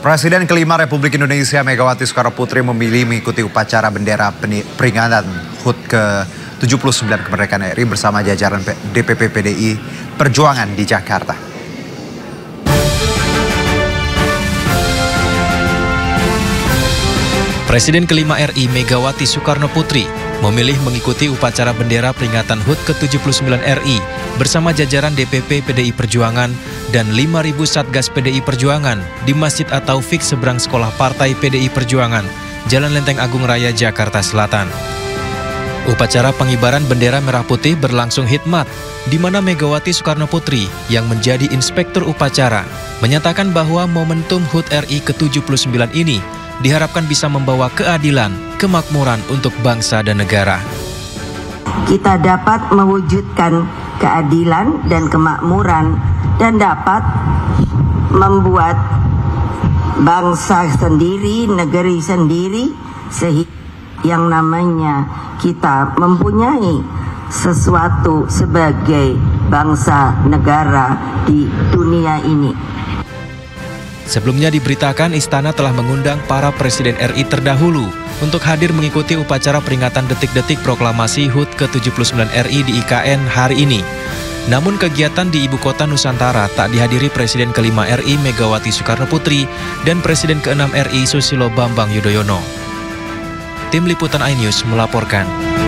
Presiden kelima Republik Indonesia Megawati Soekarnoputri memilih mengikuti upacara bendera peringatan HUT ke-79 kemerdekaan RI bersama jajaran DPP PDI Perjuangan di Jakarta. Presiden kelima RI Megawati Soekarnoputri memilih mengikuti upacara bendera peringatan HUT ke-79 RI bersama jajaran DPP PDI Perjuangan dan 5.000 Satgas PDI Perjuangan di Masjid At-Taufik seberang Sekolah Partai PDI Perjuangan, Jalan Lenteng Agung Raya, Jakarta Selatan. Upacara pengibaran bendera merah putih berlangsung hikmat, di mana Megawati Soekarnoputri yang menjadi inspektur upacara menyatakan bahwa momentum HUT RI ke-79 ini diharapkan bisa membawa keadilan, kemakmuran untuk bangsa dan negara. Kita dapat mewujudkan keadilan dan kemakmuran dan dapat membuat bangsa sendiri, negeri sendiri, sehingga yang namanya kita mempunyai sesuatu sebagai bangsa negara di dunia ini. Sebelumnya diberitakan istana telah mengundang para presiden RI terdahulu untuk hadir mengikuti upacara peringatan detik-detik proklamasi HUT ke-79 RI di IKN hari ini. Namun kegiatan di Ibu Kota Nusantara tak dihadiri Presiden kelima RI Megawati Soekarnoputri dan Presiden ke-6 RI Susilo Bambang Yudhoyono. Tim Liputan iNews melaporkan.